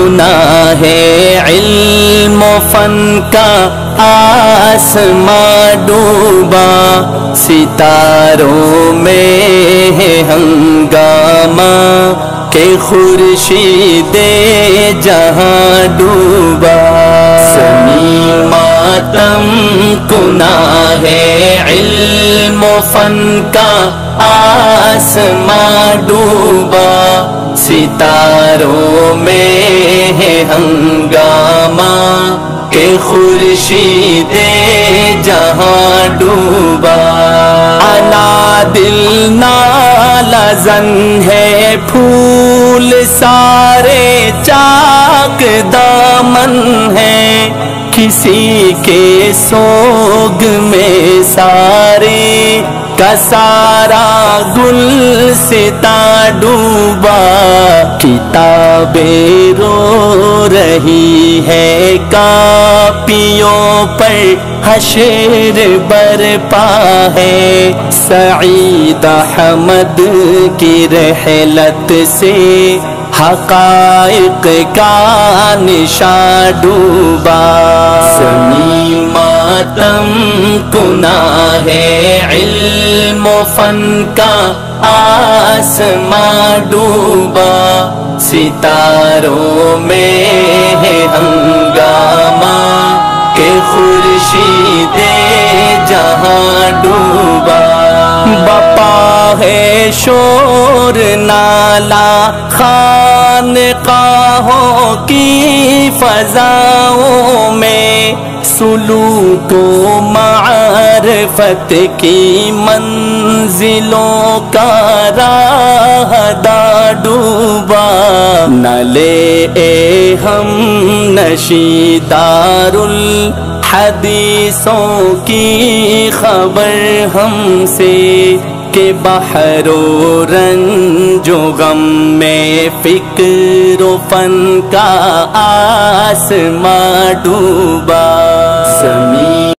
گناہ علم و فن کا آسماں ڈوبا، ستاروں میں ہے ہنگامہ کہ خورشید جہاں ڈوبا۔ سنی ماتم گناہ علم و فن کا آسماں ڈوبا، ستاروں میں ہے ہنگامہ کہ خورشید جہاں ڈوبا۔ انا دل نالہ زن ہے پھول سارے چاک دامن ہے، کسی کے سوگ میں سارے کا سارا گلستاں ڈوبا۔ کتابیں رو رہی ہے کاپیوں پر، حشر برپا ہے، سعید احمد کی رحلت سے حقائق کا نشاں ڈوبا۔ سنی ماتم گناہ علم و فن کا آسماں ڈوبا، ستاروں میں ہے ہنگامہ کہ خورشید جہاں ڈوبا۔ بپا ہے شور نالا خانقاہوں کی فضاؤں میں، سلوک و معرفت کی منزلوں کا راہدہ ڈوبا۔ نہ لے اے ہم نشی دار الحدیثوں کی خبر ہم سے، کہ بحر و رنج و غم میں فکر و فن کا آسماں ڈوبا۔